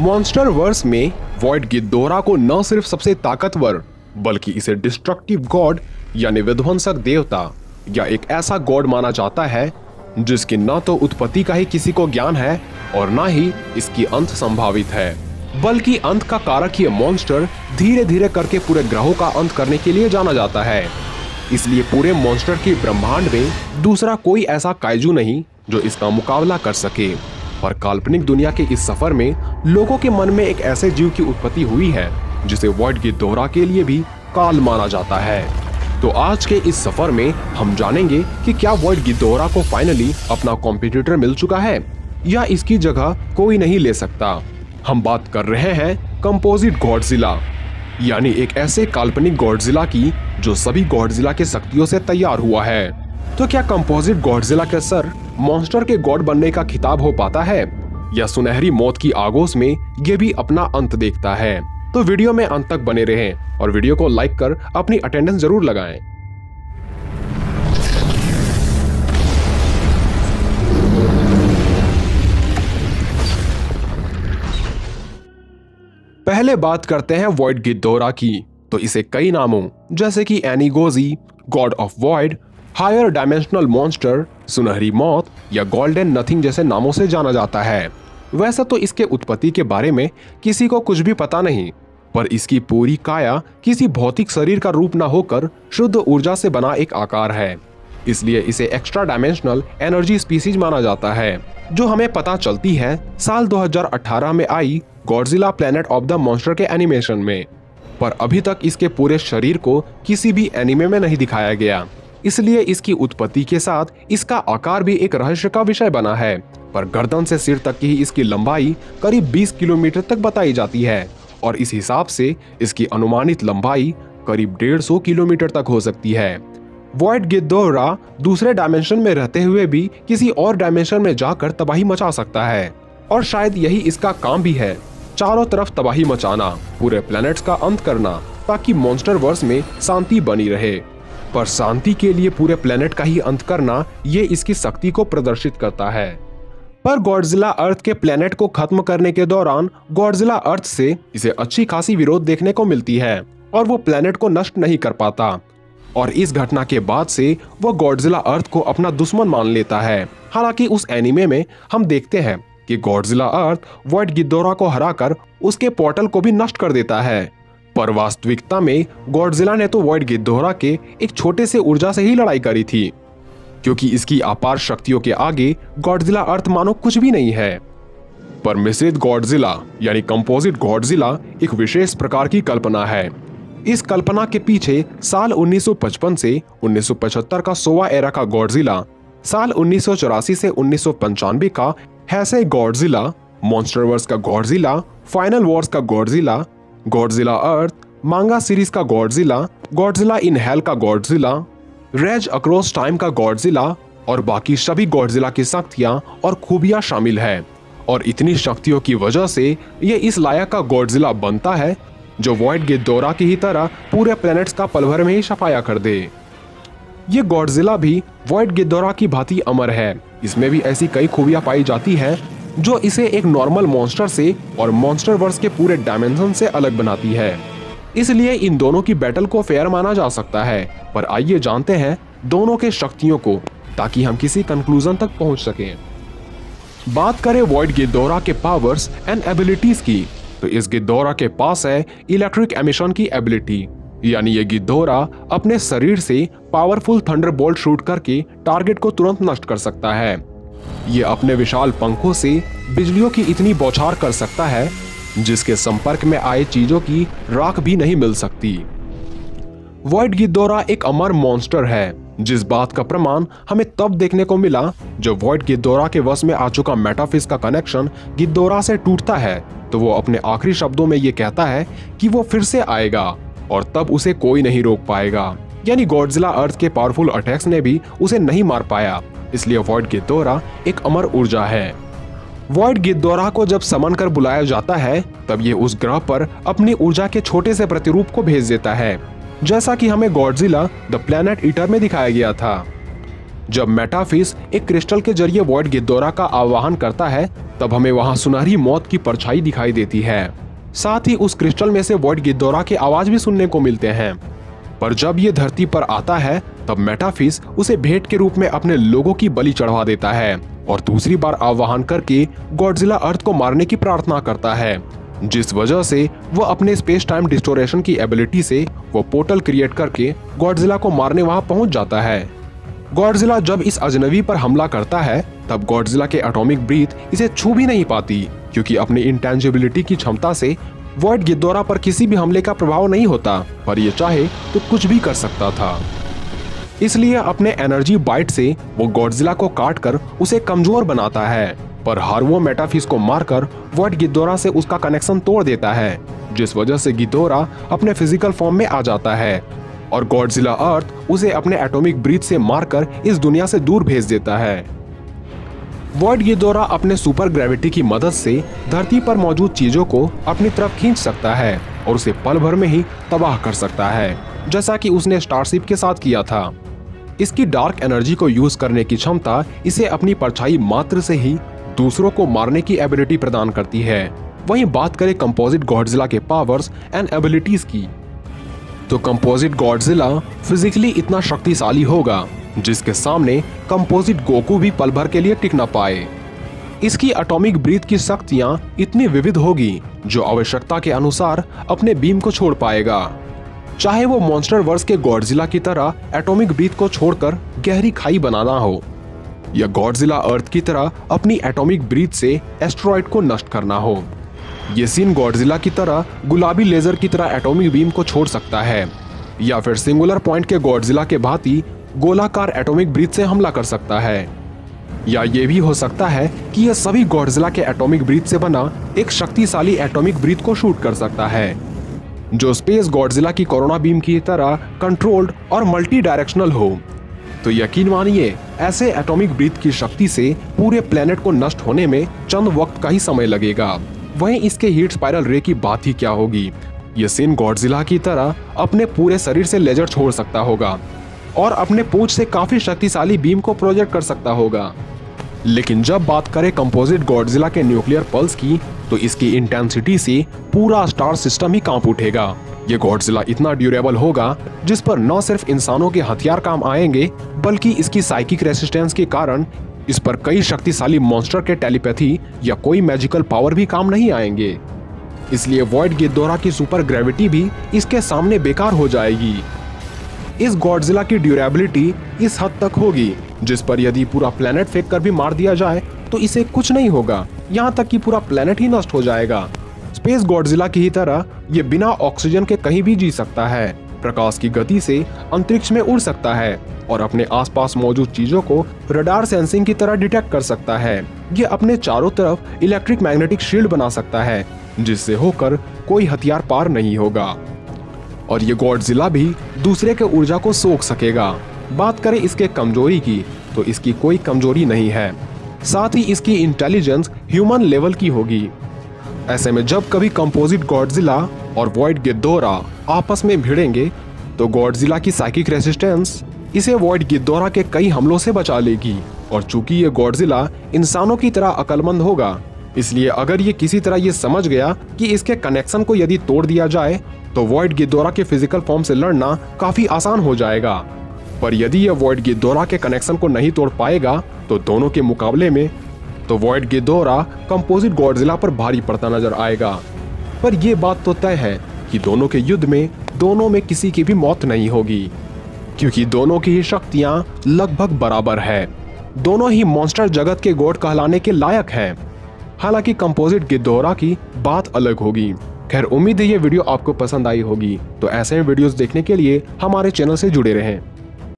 Monster verse में void Ghidorah को न सिर्फ सबसे ताकतवर बल्कि इसे डिस्ट्रक्टिव गॉड यानी विध्वंसक देवता या एक ऐसा गॉड माना जाता है जिसकी न तो उत्पत्ति का ही किसी को ज्ञान है और न ही इसकी अंत संभावित है, बल्कि अंत का कारक ये मॉन्स्टर धीरे धीरे करके पूरे ग्रहों का अंत करने के लिए जाना जाता है। इसलिए पूरे मॉन्स्टर के ब्रह्मांड में दूसरा कोई ऐसा काइजू नहीं जो इसका मुकाबला कर सके। पर काल्पनिक दुनिया के इस सफर में लोगों के मन में एक ऐसे जीव की उत्पत्ति हुई है जिसे वॉइड गिद्धोरा के लिए भी काल माना जाता है। तो आज के इस सफर में हम जानेंगे कि क्या वॉइड गिद्धोरा को फाइनली अपना कॉम्पिटिटर मिल चुका है या इसकी जगह कोई नहीं ले सकता। हम बात कर रहे हैं कंपोजिट गॉडजिला यानी एक ऐसे काल्पनिक गॉडजिला की जो सभी गॉडजिला के शक्तियों से तैयार हुआ है। तो क्या कंपोजिट गॉडजिला के सर मॉन्स्टर के गॉड बनने का खिताब हो पाता है या सुनहरी मौत की आगोश में ये भी अपना अंत देखता है? तो वीडियो में अंत तक बने रहें और वीडियो को लाइक कर अपनी अटेंडेंस जरूर लगाएं। पहले बात करते हैं वॉइड गिद्धोरा की। तो इसे कई नामों जैसे कि एनीगोजी, god of void, higher dimensional monster, सुनहरी मौत या गोल्डन नथिंग जैसे नामों से जाना जाता है। वैसे तो इसके उत्पत्ति के बारे में किसी को कुछ भी पता नहीं, पर इसकी पूरी काया किसी भौतिक शरीर का रूप न होकर शुद्ध ऊर्जा से बना एक आकार है। इसलिए इसे एक्स्ट्रा डायमेंशनल एनर्जी स्पीसीज माना जाता है, जो हमें पता चलती है साल 2018 में आई Godzilla planet of the monster के एनिमेशन में। पर अभी तक इसके पूरे शरीर को किसी भी एनिमे में नहीं दिखाया गया, इसलिए इसकी उत्पत्ति के साथ इसका आकार भी एक रहस्य का विषय बना है। पर गर्दन से सिर तक की ही इसकी लंबाई करीब 20 किलोमीटर तक बताई जाती है और इस हिसाब से इसकी अनुमानित लंबाई करीब 150 किलोमीटर तक हो सकती है। वॉइड गिद्धोरा दूसरे डायमेंशन में रहते हुए भी किसी और डायमेंशन में जाकर तबाही मचा सकता है और शायद यही इसका काम भी है, चारों तरफ तबाही मचाना, पूरे प्लैनेट्स का अंत करना ताकि मॉन्स्टर वर्स में शांति बनी रहे। पर शांति के लिए पूरे प्लैनेट का ही अंत करना ये इसकी शक्ति को प्रदर्शित करता है। पर गॉडजिला अर्थ के प्लैनेट को खत्म करने के दौरान गॉडजिला अर्थ से इसे अच्छी खासी विरोध देखने को मिलती है और वो प्लैनेट को नष्ट नहीं कर पाता। और इस घटना के बाद से वो गॉडजिला अर्थ को अपना दुश्मन मान लेता है। हालांकि उस एनीमे में हम देखते हैं कि गॉडजिला अर्थ वॉइड गिद्धोरा को हराकर उसके पोर्टल को भी नष्ट कर देता है। पर वास्तविकता में गॉडजिला ने तो वॉइड गिद्धोरा के एक छोटे से ऊर्जा से ही लड़ाई करी थी, क्योंकि इसकी अपार शक्तियों के आगे गॉडजिला अर्थ मानो कुछ भी नहीं है। पर मिश्रित गॉडजिला यानी कंपोजिट गॉडजिला एक विशेष प्रकार की कल्पना है। इस कल्पना के पीछे साल 1955 से 1975 का सोवा एरा का गॉडजिला, साल 1984 से 1995 का हेसे गॉडजिला, मॉन्स्टरवर्स का गॉडजिला, फाइनल वॉर्स का Godzilla, Godzilla earth, manga series का गॉडजिला, गॉडजिला इन हेल का गॉडजिला, रेज अक्रॉस टाइम का गॉडजिला और बाकी सभी गॉडजिला की शक्तियां और खूबियां शामिल है। और इतनी शक्तियों की वजह से ये इस लायक का गॉडजिला बनता है जो वॉइड गिद्धोरा की ही तरह पूरे प्लैनेट्स का पल भर में ही सफाया कर दे। ये गॉडजिला भी वॉइड गिद्धोरा की भांति अमर है। इसमें भी ऐसी कई खूबियां पाई जाती है जो इसे एक नॉर्मल मॉन्स्टर से और मॉन्स्टर वर्स के पूरे डायमेंशन से अलग बनाती है। इसलिए इन दोनों की बैटल को फेयर माना जा सकता है। पर आइए जानते हैं दोनों के शक्तियों को ताकि हम किसी कंक्लूजन तक पहुंच सकें। बात करें वॉइड गिद्धोरा के पावर्स एंड एबिलिटीज की, तो इस गिद्धोरा के पास है इलेक्ट्रिक एमिशन की एबिलिटी, यानी ये गिद्धोरा अपने शरीर से पावरफुल थंडरबोल्ट शूट करके टारगेट को तुरंत नष्ट कर सकता है। ये अपने विशाल पंखों से बिजलियों की इतनी बौछार कर सकता है जिसके संपर्क में आए चीजों की राख भी नहीं मिल सकती। वॉइड गिद्धोरा एक अमर मॉन्स्टर है, जिस बात का प्रमाण हमें तब देखने को मिला जब वॉइड गिद्धोरा के वश में आ चुका मेटाफिज का कनेक्शन गिद्धोरा से टूटता है तो वो अपने आखिरी शब्दों में ये कहता है कि वो फिर से आएगा और तब उसे कोई नहीं रोक पाएगा। यानी गॉडजिला अर्थ के पावरफुल अटैक्स ने भी उसे नहीं मार पाया। इसलिए वॉइड गिद्धोरा एक अमर ऊर्जा है। वॉइड गिद्धोरा को जब समन कर बुलाया जाता है तब ये उस ग्रह पर अपनी ऊर्जा के छोटे से प्रतिरूप को भेज देता है, जैसा कि हमें गॉडजिला द प्लैनेट ईटर में दिखाया गया था। जब मेटाफिस एक क्रिस्टल के जरिए वॉइड गिद्धोरा का आवाहन करता है तब हमें वहां सुनहरी मौत की परछाई दिखाई देती है। साथ ही उस क्रिस्टल में से वॉइड गिद्धोरा के आवाज भी सुनने को मिलते हैं। पर जब ये धरती पर आता है तब मेटाफिस उसे भेंट के रूप में अपने लोगों की बलि चढ़वा देता है और दूसरी बार आवाहन करके गॉडजिला अर्थ को मारने की प्रार्थना करता है, जिस वजह से वो अपने स्पेस टाइम डिस्टोरेशन की एबिलिटी से वो पोर्टल क्रिएट करके गॉडजिला को मारने वहां पहुंच जाता है। गॉडजिला जब इस अजनबी पर हमला करता है तब गॉडजिला के एटॉमिक ब्रीथ इसे छू भी नहीं पाती, क्योंकि अपनी इंटेंजिबिलिटी की क्षमता से वॉइड गिद्धोरा पर किसी भी हमले का प्रभाव नहीं होता, पर ये चाहे तो कुछ भी कर सकता था। इसलिए अपने एनर्जी बाइट से वो गॉडजिला को काट कर उसे कमजोर बनाता है, पर हार्वो मेटाफिस को मारकर वॉइड गिद्धोरा से उसका कनेक्शन तोड़ देता है, जिस वजह से गिद्धोरा अपने फिजिकल फॉर्म में आ जाता है और गॉडजिला अर्थ उसे अपने एटॉमिक ब्रीथ से मारकर इस दुनिया से दूर भेज देता है। वॉइड गिद्धोरा अपने सुपर ग्रेविटी की मदद से धरती पर मौजूद चीजों को अपनी तरफ खींच सकता है और उसे पल भर में ही तबाह कर सकता है, जैसा कि उसने स्टारशिप के साथ किया था। इसकी डार्क एनर्जी को यूज करने की क्षमता इसे अपनी परछाई मात्र से ही दूसरों को मारने की एबिलिटी प्रदान करती है। वहीं बात करें कंपोजिट गॉडजिला के पावर्स एंड एबिलिटीज की, तो कंपोजिट गॉडजिला फिजिकली इतना शक्तिशाली होगा जिसके सामने कंपोजिट गोकू भी पल भर के लिए टिक न पाए। इसकी एटॉमिक ब्रीथ की शक्तियां इतनी विविध होगी जो आवश्यकता के अनुसार अपने बीम को छोड़ पाएगा, चाहे वो मॉन्स्टर वर्स के गॉडजिला की तरह एटॉमिक ब्रीथ को छोड़कर गहरी खाई बनाना हो या गॉडजिला अर्थ की तरह अपनी एटॉमिक ब्रीथ से एस्टेरॉयड को नष्ट करना हो। ये सीन गॉडजिला की तरह गुलाबी लेजर की तरह एटॉमिक बीम को छोड़ सकता है या फिर सिंगुलर पॉइंट के गॉडजिला के भांति गोलाकार एटॉमिक ब्रीथ से हमला कर सकता है, या ये भी हो सकता है कि यह सभी गॉडजिला के एटॉमिक ब्रीथ से बना एक शक्तिशाली एटॉमिक ब्रीथ को शूट कर सकता है, जो स्पेस गॉडजिला की कोरोना बीम की तरह कंट्रोल्ड और मल्टी डायरेक्शनल हो। तो यकीन मानिए ऐसे एटॉमिक ब्रीथ की शक्ति से पूरे प्लेनेट को नष्ट होने में चंद वक्त का ही समय लगेगा। वहीं इसके हीट स्पाइरल रे की बात ही क्या होगी। ये सीन गॉडजिला की तरह अपने पूरे शरीर से लेजर छोड़ सकता होगा और अपने पूंछ से काफी शक्तिशाली बीम को प्रोजेक्ट कर सकता होगा। लेकिन जब बात करें कंपोजिट गॉडजिला के न्यूक्लियर पल्स की, तो इसकी इंटेंसिटी से पूरा स्टार सिस्टम ही कांप उठेगा। ये गॉडजिला इतना ड्यूरेबल होगा जिस पर न सिर्फ इंसानों के हथियार काम आएंगे, बल्कि इसकी साइकिक रेसिस्टेंस के कारण इस पर कई शक्तिशाली मॉन्स्टर के टेलीपैथी या कोई मैजिकल पावर भी काम नहीं आएंगे। इसलिए वॉइड गिद्धोरा की सुपर ग्रेविटी भी इसके सामने बेकार हो जाएगी। इस गॉडजिला की ड्यूरेबिलिटी इस हद तक होगी जिस पर यदि पूरा प्लेनेट फेंक कर भी मार दिया जाए तो इसे कुछ नहीं होगा, यहाँ तक कि पूरा प्लेनेट ही नष्ट हो जाएगा। स्पेस गॉडजिला की ही तरह ये बिना ऑक्सीजन के कहीं भी जी सकता है, प्रकाश की गति से अंतरिक्ष में उड़ सकता है और अपने आसपास मौजूद चीजों को रडार सेंसिंग की तरह डिटेक्ट कर सकता है। ये अपने चारों तरफ इलेक्ट्रिक मैग्नेटिक शील्ड बना सकता है जिससे होकर कोई हथियार पार नहीं होगा, और ये गॉडजिला भी दूसरे के ऊर्जा को सोख सकेगा। बात करें इसके कमजोरी की, तो इसकी कोई कमजोरी नहीं है। साथ ही इसकी इंटेलिजेंस ह्यूमन लेवल की होगी। ऐसे में जब कभी कंपोजिट गॉडजिला और वॉइड गिद्धोरा आपस में भिड़ेंगे तो गॉडजिला की साइकिक रेसिस्टेंस इसे वॉइड गिद्धोरा के कई हमलों से बचा लेगी, और चूंकि ये गॉडजिला इंसानों की तरह अक्लमंद होगा, इसलिए अगर ये किसी तरह ये समझ गया कि इसके कनेक्शन को यदि तोड़ दिया जाए तो वॉइड गिद्धोरा के फिजिकल फॉर्म से लड़ना काफी आसान हो जाएगा। पर यदि यह वॉइड गिद्धोरा के कनेक्शन को नहीं तोड़ पाएगा तो दोनों के मुकाबले में तो वॉइड गिद्धोरा कंपोजिट गॉडजिला पर भारी पड़ता नजर आएगा। पर यह बात तो तय है कि दोनों के युद्ध में दोनों में किसी की भी मौत नहीं होगी, क्योंकि दोनों की ही शक्तियां लगभग बराबर है। दोनों ही मॉन्स्टर जगत के गॉड कहलाने के लायक हैं। हालांकि कंपोजिट गिद्धोरा की बात अलग होगी। खैर, उम्मीद है ये वीडियो आपको पसंद आई होगी, तो ऐसे वीडियोस देखने के लिए हमारे चैनल से जुड़े रहें।